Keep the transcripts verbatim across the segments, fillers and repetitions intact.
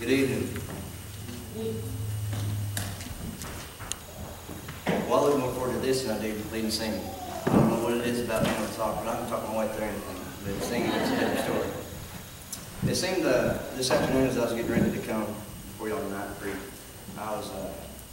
Good evening. Well, I look more forward to this than I do leading singing. I don't know what it is about being able to talk, but I can talk my way through anything. But singing is a different story. It seemed uh, this afternoon as I was getting ready to come before y'all tonight to preach, I was, uh,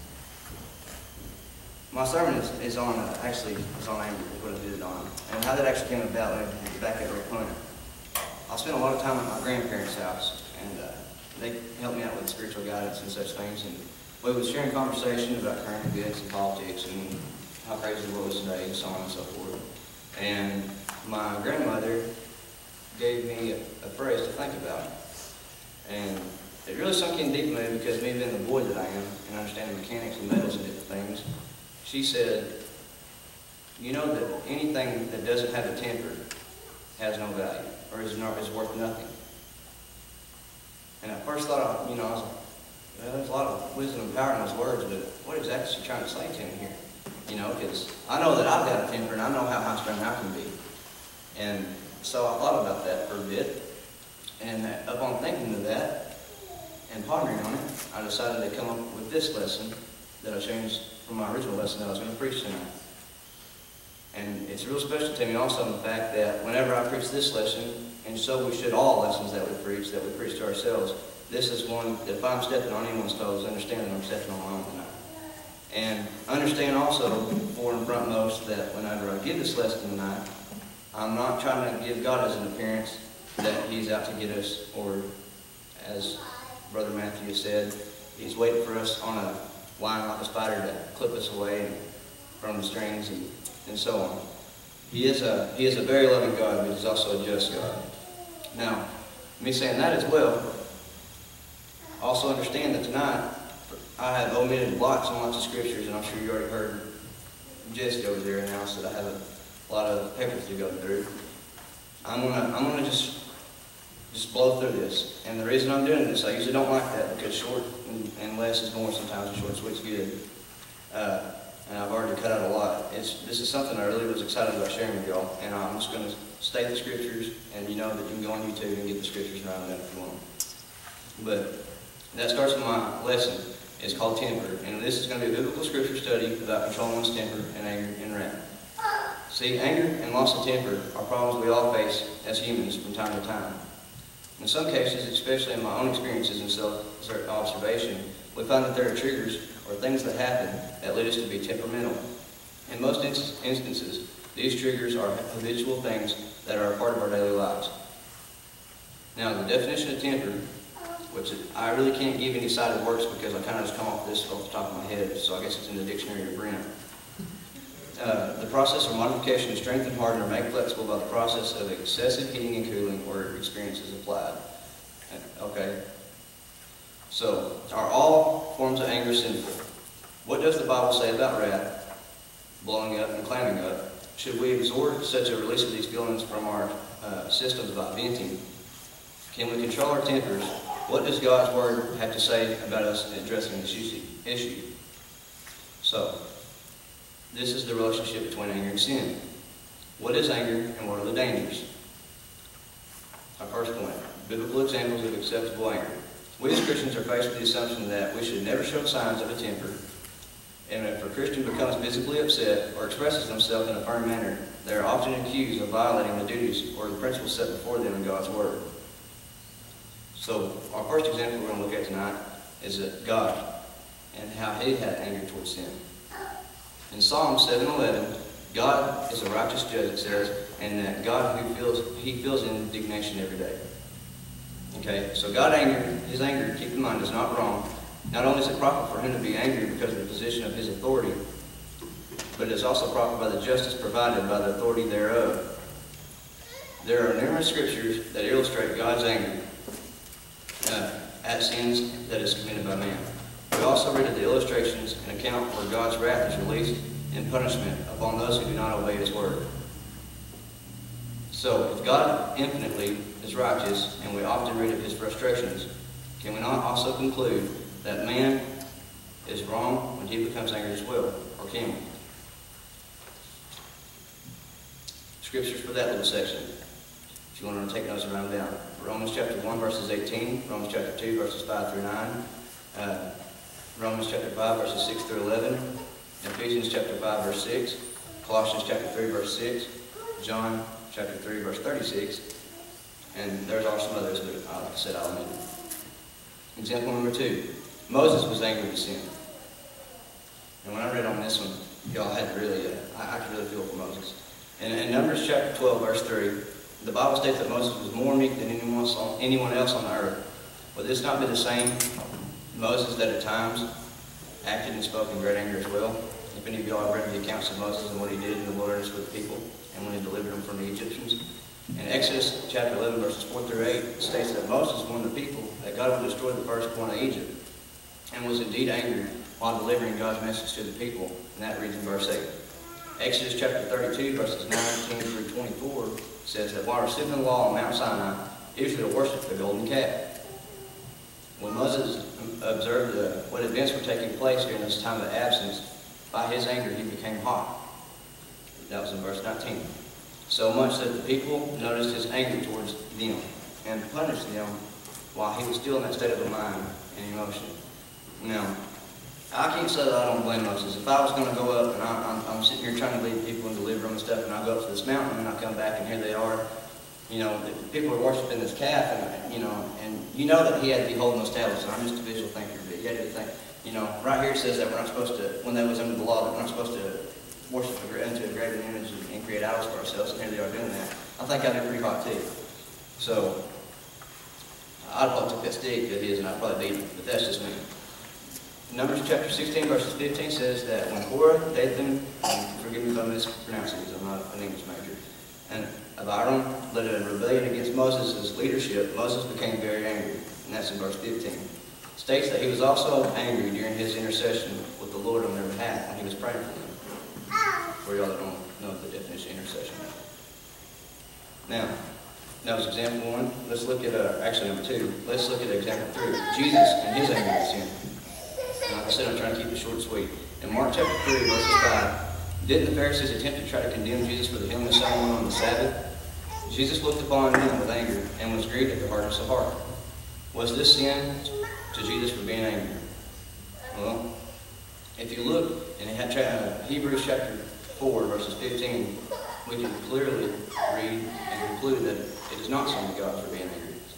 my sermon is, is on, uh, actually, it's on anger, is what I did it on. And how that actually came about, let me back up real quick. I spent a lot of time at my grandparents' house, and uh, they helped me out with spiritual guidance and such things. And we was sharing conversation about current events and politics and how crazy the world is today and so on and so forth. And my grandmother gave me a, a phrase to think about. And it really sunk in deep in me because me being the boy that I am and understanding mechanics and metals and different things, she said, you know that anything that doesn't have a temper has no value or is, not, is worth nothing. And at first thought, I, you know, I was like, well, there's a lot of wisdom and power in those words, but what exactly is she trying to say to me here? You know, because I know that I've got a temper and I know how high-strung I can be. And so I thought about that for a bit, and upon thinking of that and pondering on it, I decided to come up with this lesson that I changed from my original lesson that I was going to preach tonight. And it's real special to me also in the fact that whenever I preach this lesson, and so we should all lessons that we preach, that we preach to ourselves, this is one that if I'm stepping on anyone's toes, understand that I'm stepping on my own tonight. And understand also, for and frontmost, that whenever I give this lesson tonight, I'm not trying to give God as an appearance that He's out to get us, or as Brother Matthew said, He's waiting for us on a line like a spider to clip us away from the strings and, and so on. He is a He is a very loving God, but He's also a just God. Now, me saying that as well, also understand that tonight I have omitted lots and lots of scriptures, and I'm sure you already heard Jesse over there announce that I have a a lot of papers to go through. I'm gonna I'm gonna just just blow through this. And the reason I'm doing this, I usually don't like that because short and, and less is more sometimes, and short and sweet's good. Uh, and I've already cut out a lot. It's this is something I really was excited about sharing with y'all. And I'm just gonna state the scriptures, and you know that you can go on YouTube and get the scriptures around that if you want. But that starts with my lesson. It's called temper, and this is going to be a biblical scripture study about controlling one's temper and anger and wrath. See, anger and loss of temper are problems we all face as humans from time to time. In some cases, especially in my own experiences and self-observation, we find that there are triggers or things that happen that lead us to be temperamental. In most inst instances, these triggers are habitual things that are a part of our daily lives. Now, the definition of temper, which I really can't give any cited works because I kind of just come off this off the top of my head, so I guess it's in the dictionary of Brent. Uh, the process or modification to strengthen, harden, or make flexible by the process of excessive heating and cooling or experiences applied. Okay? So, are all forms of anger sinful? What does the Bible say about wrath, blowing up and clamming up? Should we exhort such a release of these feelings from our uh, systems by venting? Can we control our tempers? What does God's Word have to say about us in addressing this issue? So, this is the relationship between anger and sin. What is anger and what are the dangers? Our first point, biblical examples of acceptable anger. We as Christians are faced with the assumption that we should never show signs of a temper, and if a Christian becomes visibly upset or expresses themselves in a firm manner, they are often accused of violating the duties or the principles set before them in God's Word. So, our first example we're going to look at tonight is that God and how He had anger towards sin. In Psalm seven eleven, God is a righteous judge, it says, and that God who feels He feels indignation every day. Okay, so God anger, His anger, keep in mind, is not wrong. Not only is it proper for Him to be angry because of the position of His authority, but it is also proper by the justice provided by the authority thereof. There are numerous scriptures that illustrate God's anger uh, at sins that is committed by man. We also read of the illustrations and account where God's wrath is released in punishment upon those who do not obey His Word. So, if God infinitely is righteous, and we often read of His frustrations, can we not also conclude that man is wrong when he becomes angry as well? Or can we? Scriptures for that little section. If you want to take notes, write them down. Romans chapter one, verses eighteen, Romans chapter two, verses five through nine, uh, Romans chapter five, verses six through eleven, Ephesians chapter five, verse six, Colossians chapter three, verse six, John chapter three, verse thirty-six, and there's also some others, but like I said, I'll omit them. Example number two, Moses was angry with sin. And when I read on this one, y'all had to really, uh, I, I could really feel for Moses. And in Numbers chapter twelve, verse three, the Bible states that Moses was more meek than anyone else on, anyone else on the earth. Would this not be the same Moses that at times acted and spoke in great anger as well? If any of y'all have read the accounts of Moses and what he did in the wilderness with the people, and when he delivered them from the Egyptians. In Exodus chapter eleven, verses four through eight, states that Moses warned the people that God would destroy the firstborn of Egypt, and was indeed angry while delivering God's message to the people. And that reads in verse eight. Exodus chapter thirty-two, verses nineteen through twenty-four, says that while receiving the law on Mount Sinai, Israel worshipped the golden calf. When Moses observed the, what events were taking place during this time of absence, by his anger he became hot. That was in verse nineteen. So much that the people noticed his anger towards them and punished them while he was still in that state of mind and emotion. Now, I can't say that I don't blame Moses. If I was going to go up and I, I'm, I'm sitting here trying to lead people and deliver them and stuff, and I go up to this mountain and I come back and here they are, you know, people are worshiping this calf, and you know, and you know that he had to be holding those tablets. And I'm just a visual thinker, but you had to think, you know, right here it says that we're not supposed to, when they was under the law, that we're not supposed to worship into a graven image and, and create idols for ourselves, and here they are doing that. I think I'd be pretty hot too. So I'd probably take that stick of his and I'd probably beat him, but that's just me. Numbers chapter sixteen, verses fifteen says that when Korah, Dathan, and forgive me if I'm mispronouncing these, I'm not an English major, and Abiram led a rebellion against Moses' leadership, Moses became very angry, and that's in verse fifteen. It states that he was also angry during his intercession with the Lord on their behalf when he was praying for them. For y'all that don't know the definition of intercession. Now, that was example one. Let's look at, uh, actually number two, let's look at example three, Jesus and his anger at sin. Like I said, I'm trying to keep it short and sweet. In Mark chapter three, verses five, didn't the Pharisees attempt to try to condemn Jesus for the healing of someone on the Sabbath? Jesus looked upon them with anger and was grieved at their hardness of heart. Was this sin to Jesus for being angry? Well, if you look in Hebrews chapter four, verses fifteen, we can clearly read and conclude that it is not sin to God for being angry.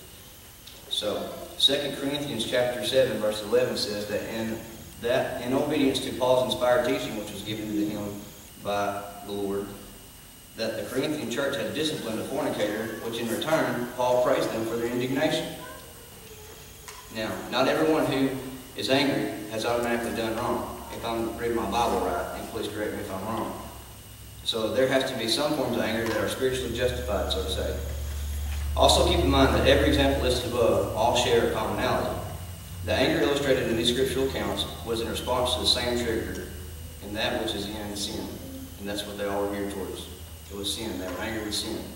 So, Second Corinthians chapter seven, verse eleven says that in that in obedience to Paul's inspired teaching, which was given to him by the Lord, that the Corinthian church had disciplined a fornicator, which in return Paul praised them for their indignation. Now, not everyone who is angry has automatically done wrong. If I'm reading my Bible right, and please correct me if I'm wrong. So there has to be some forms of anger that are spiritually justified, so to say. Also keep in mind that every example listed above all share a commonality. The anger illustrated in these scriptural accounts was in response to the same trigger, and that which is in sin. And that's what they all were geared towards. It was sin. They were angry with sin.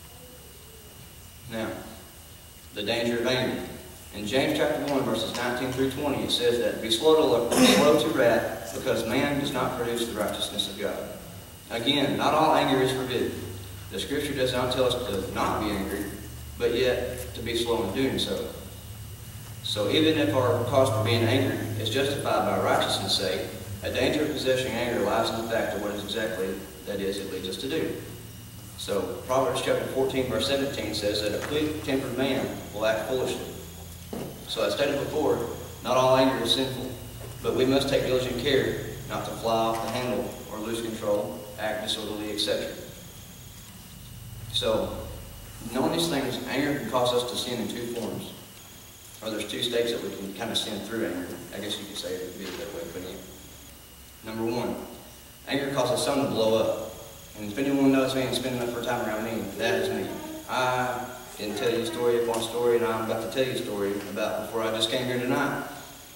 Now, the danger of anger. In James chapter one, verses nineteen through twenty, it says that, be slow to, slow to wrath, because man does not produce the righteousness of God. Again, not all anger is forbidden. The scripture does not tell us to not be angry, but yet to be slow in doing so. So even if our cause for being angry is justified by righteousness' sake, a danger of possessing anger lies in the fact of what is exactly that is it leads us to do. So Proverbs chapter fourteen, verse seventeen says that a quick-tempered man will act foolishly. So as stated before, not all anger is sinful, but we must take diligent care not to fly off the handle or lose control, act disorderly, et cetera. So, knowing these things, anger can cause us to sin in two forms. Or there's two states that we can kind of sin through anger. I guess you could say it would be that way, couldn't you? Number one, anger causes someone to blow up. And if anyone knows me and spending enough time around me, that is me. I didn't tell you a story upon story, and I'm about to tell you a story about before I just came here tonight.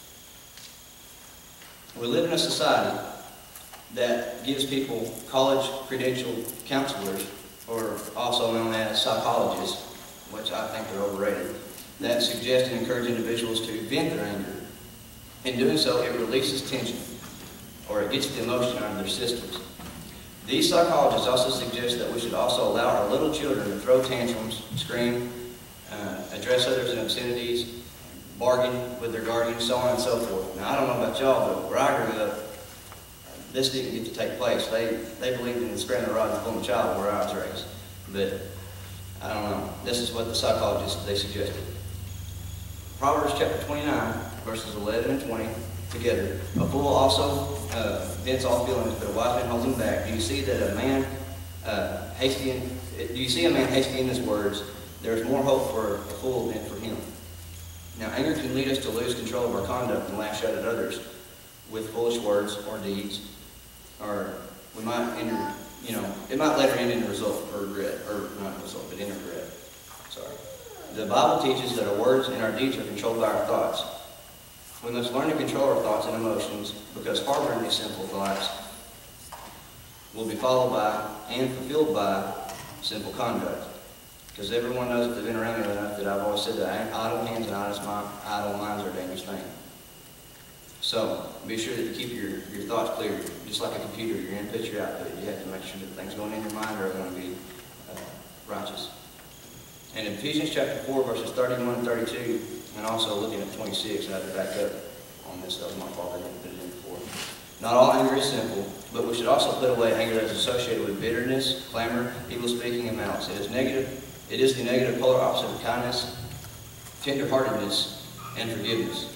We live in a society that gives people college credentialed counselors, or also known as psychologists, which I think are overrated, that suggest and encourage individuals to vent their anger. In doing so, it releases tension, or it gets the emotion out of their systems. These psychologists also suggest that we should also allow our little children to throw tantrums, scream, uh, address others in obscenities, bargain with their guardians, so on and so forth. Now, I don't know about y'all, but where I grew up, this didn't get to take place. They, they believed in the spreading the rod and pulling the child where I was raised. But, I don't know. This is what the psychologists, they suggested. Proverbs chapter twenty-nine, verses eleven and twenty, together. A fool also uh, vents all feelings, but a wise man holds him back. Do you see that a man uh, hasty in, do you see a man hasty in his words? There is more hope for a fool than for him. Now, anger can lead us to lose control of our conduct and lash out at others with foolish words or deeds, or we might enter, you know, it might later end in a result or regret, or not a result, but in regret. Sorry. The Bible teaches that our words and our deeds are controlled by our thoughts. We must learn to control our thoughts and emotions, because harboring these sinful thoughts will be followed by and fulfilled by sinful conduct. Because everyone knows, if they've been around me enough, that I've always said that idle hands and idle minds are a dangerous thing. So be sure that you keep your, your thoughts clear. Just like a computer, your input, your output. You have to make sure that things going in your mind are going to be uh, righteous. And in Ephesians chapter four, verses thirty-one and thirty-two, and also looking at twenty-six, I had to back up on this. That was my fault. I didn't put it in before. Not all anger is sinful, but we should also put away anger that is associated with bitterness, clamor, evil speaking, and malice. It is negative. It is the negative polar opposite of kindness, tenderheartedness, and forgiveness.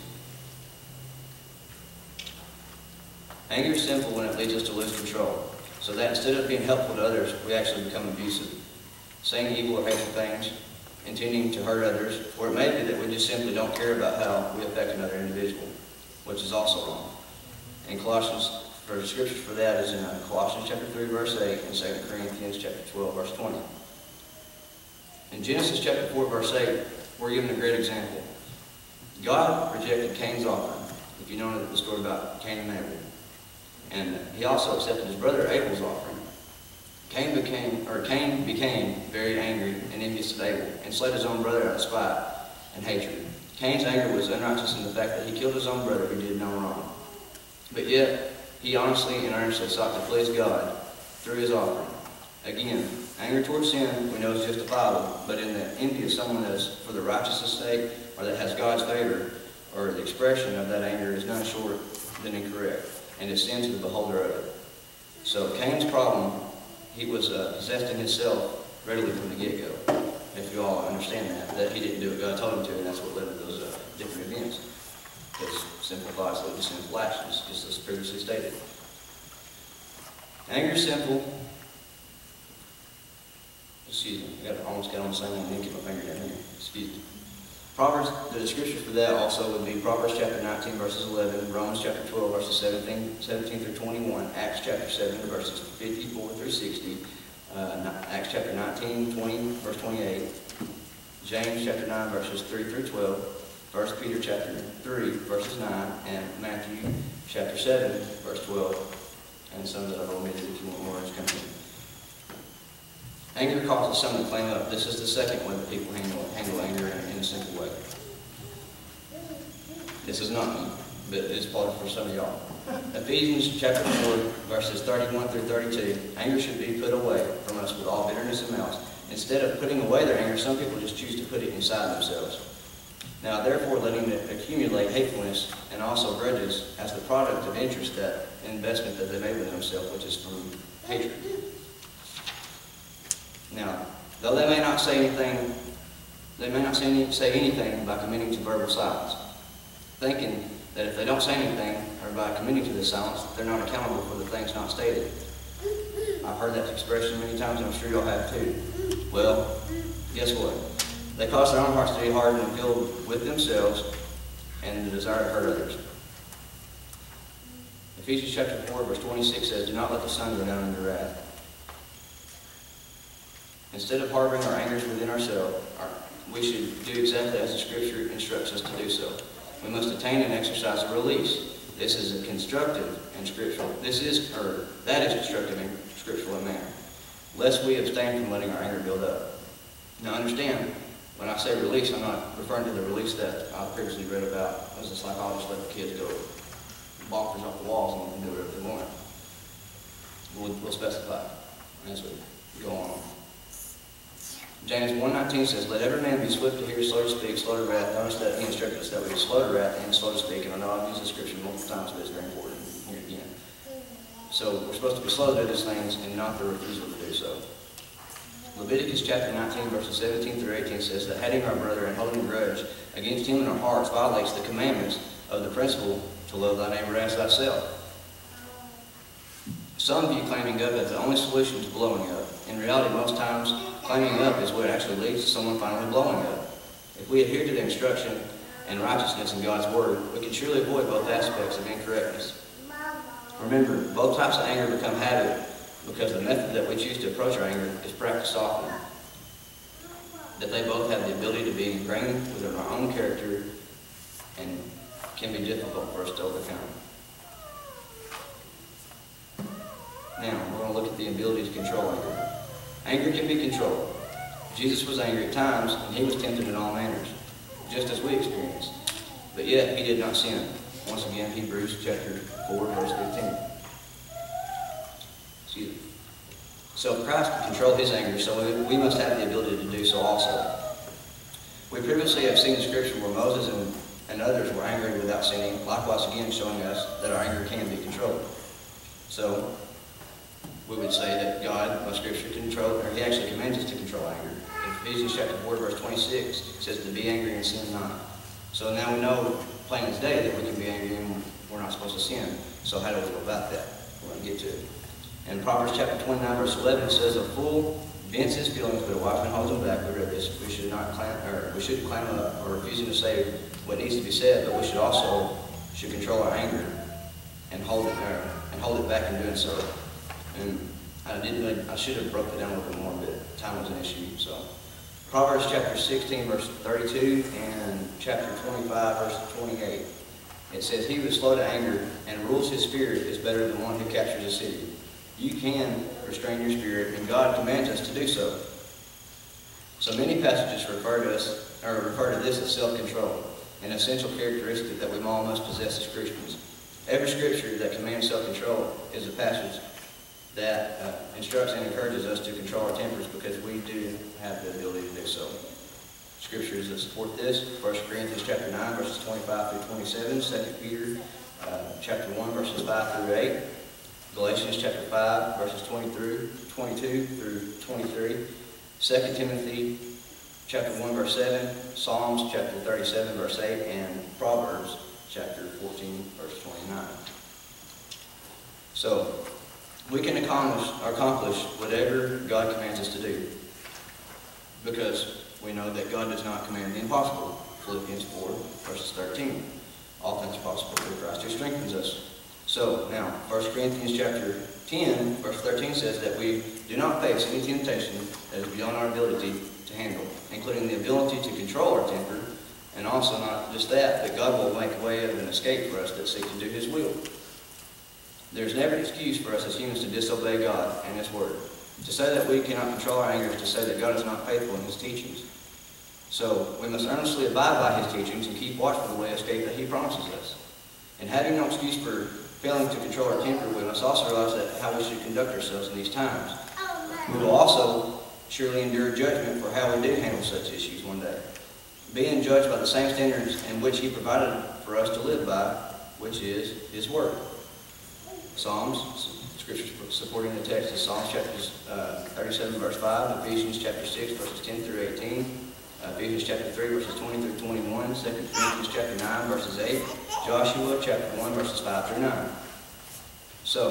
Anger is sinful when it leads us to lose control, so that instead of being helpful to others, we actually become abusive, saying evil or hateful things, intending to hurt others, or it may be that we just simply don't care about how we affect another individual, which is also wrong. In Colossians, for the scriptures for that is in Colossians chapter three, verse eight, and Second Corinthians chapter twelve, verse twenty. In Genesis chapter four, verse eight, we're given a great example. God rejected Cain's offering, if you know the story about Cain and Abel. And he also accepted his brother Abel's offering. Cain became, or Cain became very angry and envious of Abel, and slayed his own brother out of spite and hatred. Cain's anger was unrighteous in the fact that he killed his own brother who did no wrong. But yet, he honestly and earnestly sought to please God through his offering. Again, anger towards sin we know is justifiable, but in the envy of someone that is for the righteousness' sake, or that has God's favor, or the expression of that anger is none short than incorrect, and is sin to the beholder of it. So Cain's problem, he was uh, possessed in himself readily from the get-go. If you all understand that, that he didn't do what God told him to, and that's what led to those uh, different events. Because sinful thoughts lead to sinful actions, just as previously stated. Anger is sinful. Excuse me, I got, almost got on the same one and didn't get my finger down here. Excuse me. Proverbs, the scriptures for that also would be Proverbs chapter nineteen, verses eleven, Romans chapter twelve, verses seventeen, seventeen through twenty-one, Acts chapter seven, verses fifty-four through sixty, uh, Acts chapter nineteen, twenty, verse twenty-eight, James chapter nine, verses three through twelve, First Peter chapter three, verses nine, and Matthew chapter seven, verse twelve, and some that I've omitted if you want more information. Anger causes some to claim up. This is the second way that people handle, handle anger in, in a simple way. This is not me, but it's probably for some of y'all. Ephesians chapter four, verses thirty-one through thirty-two. Anger should be put away from us with all bitterness and malice. Instead of putting away their anger, some people just choose to put it inside themselves. Now, therefore, letting it accumulate hatefulness and also grudges as the product of interest, that investment that they made with themselves, which is from hatred. Now, though they may not say anything, they may not say, any, say anything by committing to verbal silence, thinking that if they don't say anything, or by committing to this silence, they're not accountable for the things not stated. I've heard that expression many times, and I'm sure y'all have too. Well, guess what? They cause their own hearts to be hardened and filled with themselves and the desire to hurt others. Ephesians chapter four, verse twenty-six says, "Do not let the sun go down in your wrath." Instead of harboring our angers within ourselves, our, we should do exactly as the Scripture instructs us to do so. We must attain and exercise a release. This is a constructive and scriptural. This is, or that is constructive and scriptural in manner, lest we abstain from letting our anger build up. Now, understand, when I say release, I'm not referring to the release that I previously read about. As a psychologist, let the kids go bonkers off the walls and do whatever they want. we'll, we'll specify as we go on. James one nineteen says, let every man be swift to hear, slow to speak, slow to wrath. Notice that he instructed us that we be slow to wrath and slow to speak. And I know I've used the scripture multiple times, but it's very important here again. So we're supposed to be slow to do these things and not the refusal to do so. Leviticus chapter nineteen, verses seventeen through eighteen says that hating our brother and holding a grudge against him in our hearts violates the commandments of the principle to love thy neighbor as thyself. Some view claiming up as the only solution to blowing up. In reality, most times, claiming up is what actually leads to someone finally blowing up. If we adhere to the instruction and righteousness in God's Word, we can surely avoid both aspects of incorrectness. Remember, both types of anger become habit because the method that we choose to approach our anger is practiced often. That they both have the ability to be ingrained within our own character and can be difficult for us to overcome. Now, we're going to look at the ability to control anger. Anger can be controlled. Jesus was angry at times, and he was tempted in all manners, just as we experience. But yet, he did not sin. Once again, Hebrews chapter four, verse fifteen. Excuse me. So if Christ can control his anger, so we, we must have the ability to do so also. We previously have seen the scripture where Moses and, and others were angry without sinning, likewise again showing us that our anger can be controlled. So, we would say that God, by Scripture, control, or He actually commands us to control anger. In Ephesians chapter four, verse twenty-six, it says to be angry and sin not. So now we know, plain as day, that we can be angry and we're not supposed to sin. So how do we go about that? We're going to get to it. In Proverbs chapter twenty-nine, verse eleven, it says, a fool vents his feelings, but a wise man holds them back. We read this. We should not clam, or we shouldn't clam up or refusing to say what needs to be said, but we should also should control our anger and hold it, or, and hold it back in doing so. And I didn't. I should have broke it down a little bit more, but time was an issue. So, Proverbs chapter sixteen, verse thirty-two, and chapter twenty-five, verse twenty-eight. It says, "He who is slow to anger and rules his spirit is better than one who captures a city." You can restrain your spirit, and God commands us to do so. So many passages refer to us, or refer to this as self-control, an essential characteristic that we all must possess as Christians. Every scripture that commands self-control is a passage that uh, instructs and encourages us to control our tempers, because we do have the ability to do so. Scriptures that support this: First Corinthians chapter nine, verses twenty-five through twenty-seven, Second Peter uh, chapter one, verses five through eight, Galatians chapter five, verses twenty through twenty-two through twenty-three, Second Timothy chapter one, verse seven, Psalms chapter thirty-seven, verse eight, and Proverbs chapter fourteen, verse twenty-nine. So, we can accomplish, accomplish whatever God commands us to do, because we know that God does not command the impossible. Philippians four, verses thirteen. All things are possible through Christ who strengthens us. So, now, First Corinthians chapter ten, verse thirteen says that we do not face any temptation that is beyond our ability to handle, including the ability to control our temper, and also not just that, but God will make a way of an escape for us that seek to do His will. There's never an excuse for us as humans to disobey God and His Word. To say that we cannot control our anger is to say that God is not faithful in His teachings. So we must earnestly abide by His teachings and keep watch for the way of escape that He promises us. And having no excuse for failing to control our temper, we must also realize that how we should conduct ourselves in these times. We will also surely endure judgment for how we do handle such issues one day, being judged by the same standards in which He provided for us to live by, which is His Word. Psalms, scriptures supporting the text is Psalms chapter uh, thirty-seven, verse five, Ephesians chapter six, verses ten through eighteen, uh, Ephesians chapter three, verses twenty through twenty-one, Second Corinthians chapter nine, verses eight, Joshua chapter one, verses five through nine. So,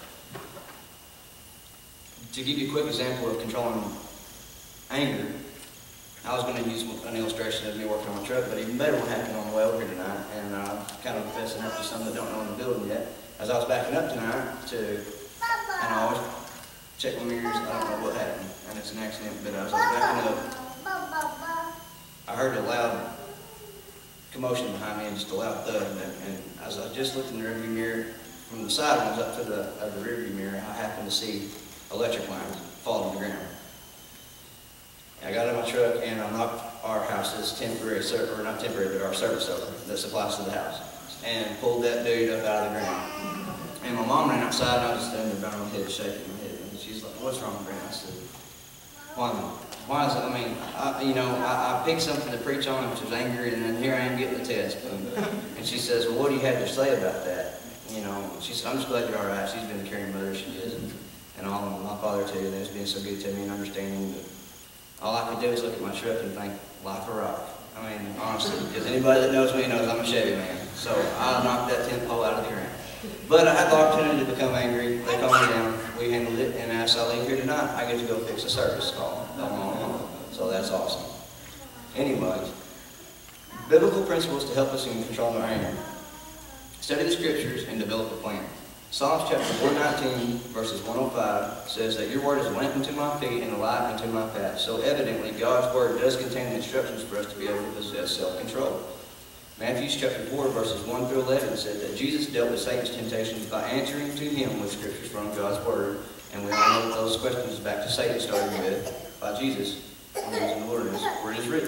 to give you a quick example of controlling anger, I was going to use an illustration of me working on a truck, but even better one happened on the way over here tonight, and I'm kind of fessing up to some that don't know in the building yet. As I was backing up tonight to, and I always check my mirrors, I don't know what happened, and it's an accident, but as I was backing up, I heard a loud commotion behind me and just a loud thud, and, and as I just looked in the rearview mirror, from the side ones up to the, of the rearview mirror, I happened to see electric lines fall to the ground. I got in my truck and I knocked our house's temporary, or not temporary, but our service over that supplies to the house, and pulled that dude up out of the ground. And my mom ran outside, and I was just standing there bowing my head, shaking my head. And she's like, "What's wrong, Brent?" I said, "Why, why is it? I mean, I, you know, I, I picked something to preach on, which was anger, and then here I am getting the test." And, and she says, "Well, what do you have to say about that?" You know, she said, "I'm just glad you're all right." She's been a caring mother, she is, and, and all. And my father too, and it's been so good to me and understanding. But all I could do is look at my truck and think, life a rock. I mean, honestly, because anybody that knows me knows I'm a Chevy man. So I knocked that tent pole out of the ground. But I had the opportunity to become angry. They calmed me down. We handled it. And as I leave here tonight, I get to go fix a service call. So that's awesome. Anyways, biblical principles to help us in controlling our anger. Study the scriptures and develop a plan. Psalms chapter one nineteen, verses one oh five says that your word is a lamp unto my feet and a light unto my path. So evidently, God's word does contain the instructions for us to be able to possess self-control. Matthew chapter four, verses one through eleven said that Jesus dealt with Satan's temptations by answering to him with scriptures from God's word. And we all know those questions back to Satan, starting with by Jesus when he was in the wilderness, where it is written.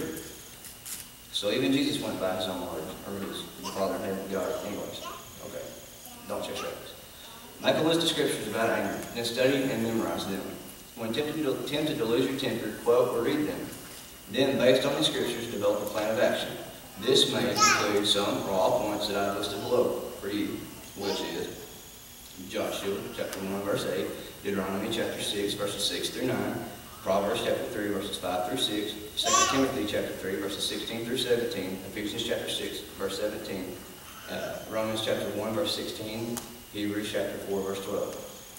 So even Jesus went by his own word, or his Father in heaven, God. Anyways, okay, don't check that. Make a list of scriptures about anger, then study and memorize them. When tempted to, tempted to lose your temper, quote or read them. Then, based on the scriptures, develop a plan of action. This may include some or all points that I've listed below for you, which is Joshua chapter one, verse eight, Deuteronomy chapter six, verses six through nine, Proverbs chapter three, verses five through six, Second Timothy chapter three, verses sixteen through seventeen, Ephesians chapter six, verse seventeen, uh, Romans chapter one, verse sixteen, Hebrews chapter four, verse twelve.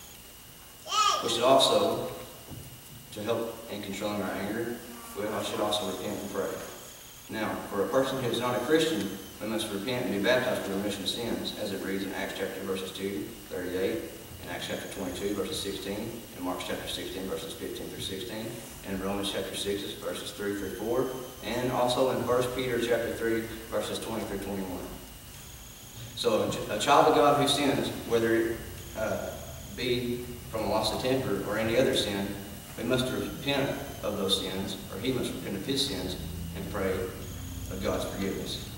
We should also, to help in controlling our anger, we should also repent and pray. Now, for a person who is not a Christian, we must repent and be baptized for the remission of sins, as it reads in Acts chapter verses two, thirty-eight, and Acts chapter twenty-two, verses sixteen, and Mark chapter sixteen, verses fifteen through sixteen, and Romans chapter six, verses three through four, and also in First Peter chapter three, verses twenty through twenty-one. So a child of God who sins, whether it uh, be from a loss of temper or any other sin, we must repent of those sins, or he must repent of his sins, and pray of God's forgiveness.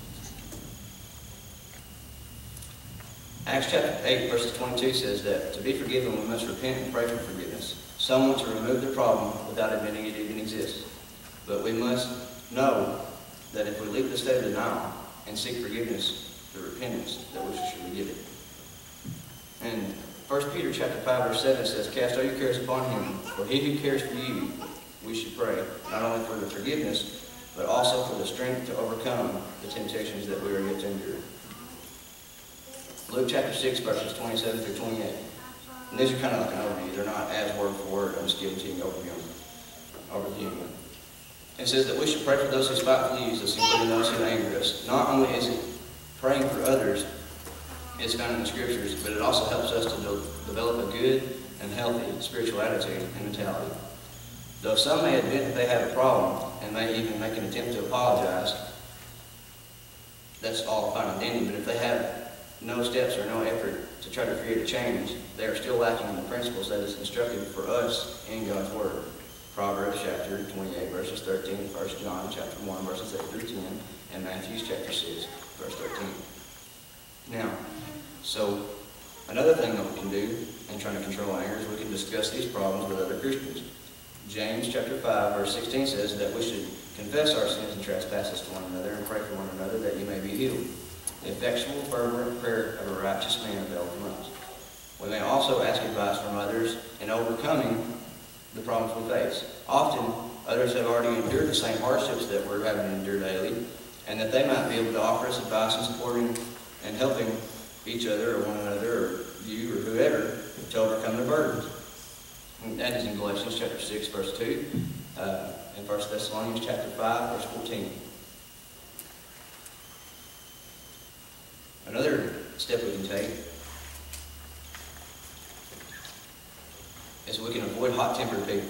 Acts chapter eight, verses twenty-two says that to be forgiven, we must repent and pray for forgiveness. Some want to remove the problem without admitting it even exists. But we must know that if we leave the state of denial and seek forgiveness through repentance, that we should get it. And First Peter chapter five, verse seven says, "Cast all your cares upon him, for he who cares for you," we should pray, not only for the forgiveness, but also for the strength to overcome the temptations that we are yet to endure. Luke chapter six, verses twenty-seven through twenty-eight. And these are kind of like an overview. They're not as word for word. I'm just giving to you an overview. overview. It says that we should pray for those who spitefully use us, including those who anger us. Not only is it praying for others, it's found in the scriptures, but it also helps us to de develop a good and healthy spiritual attitude and mentality. Though some may admit that they have a problem and may even make an attempt to apologize, that's all fine and dandy, but if they have no steps or no effort to try to create a change, they are still lacking in the principles that is instructed for us in God's Word. Proverbs chapter twenty-eight, verses thirteen, First John chapter one, verses eight through ten, and Matthew chapter six, verse thirteen. Now, so another thing that we can do in trying to control anger is we can discuss these problems with other Christians. James chapter five, verse sixteen says that we should confess our sins and trespasses to one another and pray for one another that you may be healed. The effectual, fervent prayer of a righteous man availeth much. We may also ask advice from others in overcoming the problems we face. Often, others have already endured the same hardships that we're having to endure daily, and that they might be able to offer us advice and supporting and helping each other or one another or you or whoever to overcome their burdens. And that is in Galatians chapter six, verse two, uh, and First Thessalonians chapter five, verse fourteen. Another step we can take is we can avoid hot-tempered people.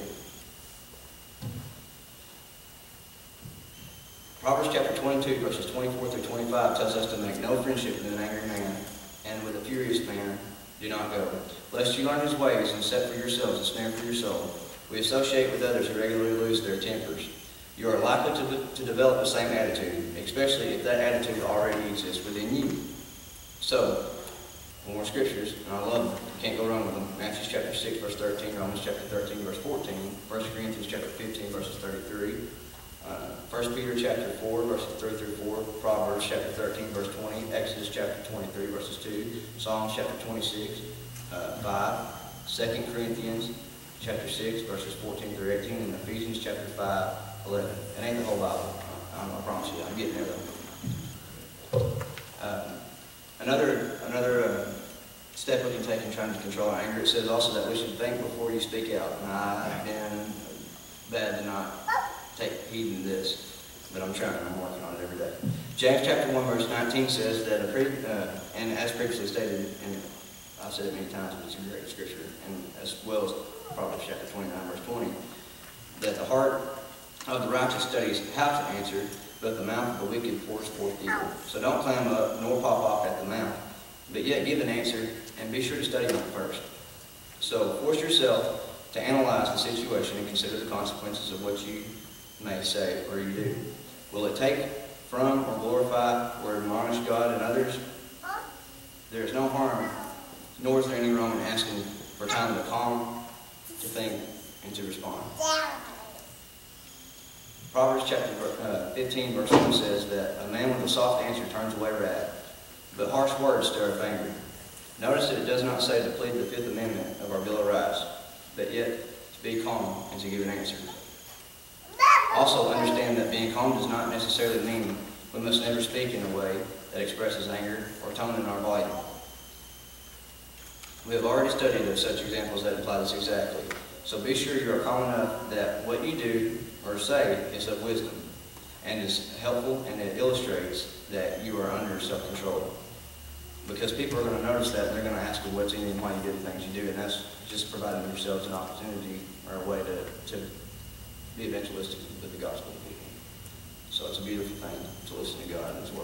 Proverbs chapter twenty-two, verses twenty-four through twenty-five tells us to make no friendship with an angry man, and with a furious man do not go, lest you learn his ways and set for yourselves a snare for your soul. We associate with others who regularly lose their tempers. You are likely to, to develop the same attitude, especially if that attitude already exists within you. So, more scriptures, and I love them. You can't go wrong with them. Matthew chapter six, verse thirteen, Romans chapter thirteen, verse fourteen, First Corinthians chapter fifteen, verses thirty-three, uh, First Peter chapter four, verses three through four, Proverbs chapter thirteen, verse twenty, Exodus chapter twenty-three, verses two, Psalms chapter twenty-six, uh, five, Second Corinthians chapter six, verses fourteen through eighteen, and Ephesians chapter five, eleven. It ain't the whole Bible, I, I promise you. I'm getting there though. Uh, another another uh, step we can take in trying to control our anger, it says also that we should think before you speak out. And I've been bad to not take heed in this, but I'm trying. I'm working on it every day. James chapter one, verse nineteen says that, a pre, uh, and as previously stated, and I've said it many times, but it's a great scripture, and as well as Proverbs chapter twenty-nine, verse twenty, that the heart of the righteous studies how to answer, but the mouth of the wicked pours forth evil. So don't clam up, nor pop off at the mouth, but yet give an answer, and be sure to study on it first. So force yourself to analyze the situation and consider the consequences of what you may say or you do. Will it take from or glorify or admonish God and others? There is no harm, nor is there any wrong in asking for time to calm, to think, and to respond. Proverbs chapter fifteen, verse one says that a man with a soft answer turns away wrath, but harsh words stir up anger. Notice that it does not say to plead the Fifth Amendment of our Bill of Rights, but yet to be calm and to give an answer. Also understand that being calm does not necessarily mean we must never speak in a way that expresses anger or tone in our volume. We have already studied of such examples that imply this exactly. So be sure you are calm enough that what you do or say is of wisdom and is helpful, and it illustrates that you are under self-control. Because people are going to notice that, and they're going to ask you what's in you and why you do the things you do, and that's just providing yourselves an opportunity or a way to, to be evangelistic with the gospel to people. So it's a beautiful thing to listen to God and His Word.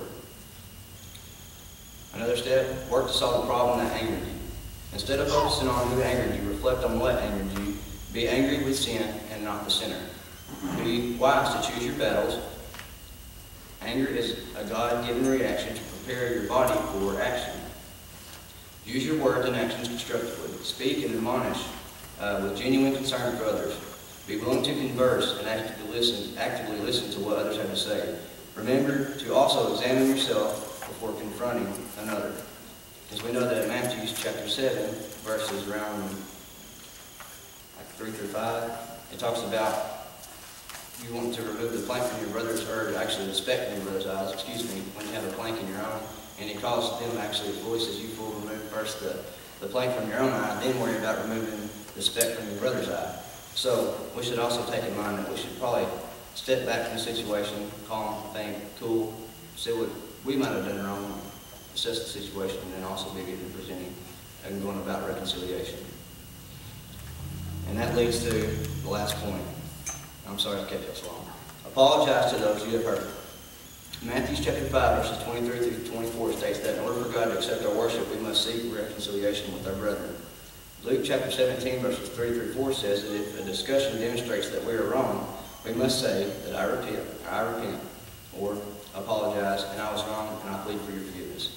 Another step, work to solve the problem that angered you. Instead of focusing on who angered you, reflect on what angered you. Be angry with sin and not the sinner. Be wise to choose your battles. Anger is a God-given reaction to prepare your body for action. Use your words and actions constructively. Speak and admonish uh, with genuine concern for others. Be willing to converse and actively listen, actively listen to what others have to say. Remember to also examine yourself before confronting another. Because we know that in Matthew chapter seven, verses around like three through five, it talks about you want to remove the plank from your brother's, or actually the speck from your brother's eyes, excuse me, when you have a plank in your own. And he calls them actually, the voice says, you fool, remove first the, the plank from your own eye, then worry about removing the speck from your brother's eye. So we should also take in mind that we should probably step back from the situation, calm, think, cool, see what we might have done wrong, assess the situation, and then also be good in presenting and going about reconciliation. And that leads to the last point. I'm sorry I kept that so long. Apologize to those you have hurt. Matthew chapter five, verses twenty-three through twenty-four states that in order for God to accept our worship, we must seek reconciliation with our brethren. Luke chapter seventeen, verses three through four says that if a discussion demonstrates that we are wrong, we must say that I repent, I repent, or apologize, and I was wrong, and I plead for your forgiveness.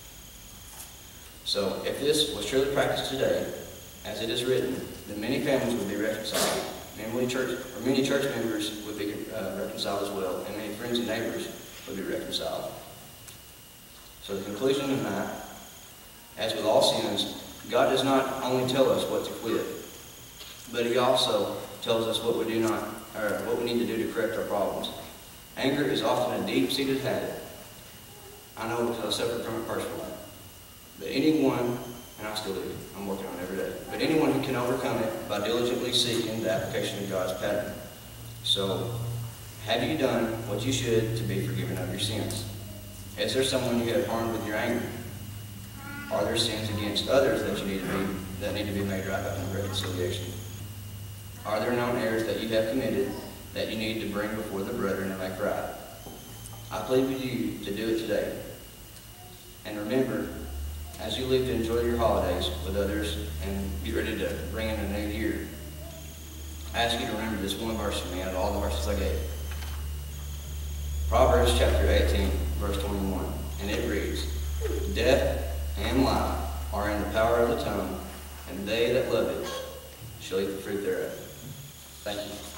So if this was truly practiced today, as it is written, then many families would be reconciled. Many church, or many church members would be uh, reconciled as well, and many friends and neighbors would be reconciled. So the conclusion tonight, as with all sins, God does not only tell us what to quit, but He also tells us what we do not, or what we need to do to correct our problems. Anger is often a deep-seated habit. I know because I suffer from it personally. But anyone, and I still do, I'm working on it every day, but anyone who can overcome it by diligently seeking the application of God's pattern. So, have you done what you should to be forgiven of your sins? Is there someone you have harmed with your anger? Are there sins against others that you need to be that need to be made right by reconciliation? Are there known errors that you have committed that you need to bring before the brethren and make right? I plead with you to do it today. And remember, as you leave to enjoy your holidays with others and get ready to bring in a new year, I ask you to remember this one verse from me out of all the verses I gave. Proverbs chapter eighteen, verse twenty-one, and it reads, death and life are in the power of the tongue, and they that love it shall eat the fruit thereof. Thank you.